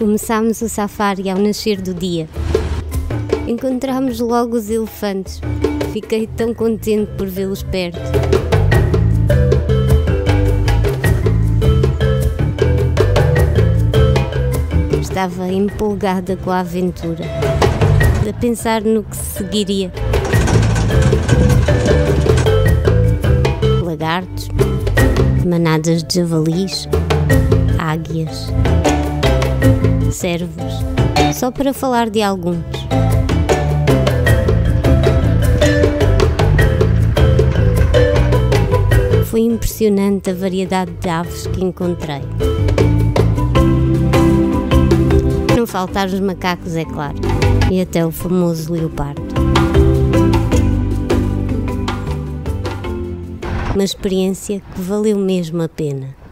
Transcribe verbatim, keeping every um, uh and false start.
Começámos o safari ao nascer do dia. Encontramos logo os elefantes. Fiquei tão contente por vê-los perto. Estava empolgada com a aventura, a pensar no que seguiria. Lagartos, manadas de javalis, águias, cervos, só para falar de alguns. Foi impressionante a variedade de aves que encontrei. Não faltaram os macacos, é claro, e até o famoso leopardo. Uma experiência que valeu mesmo a pena.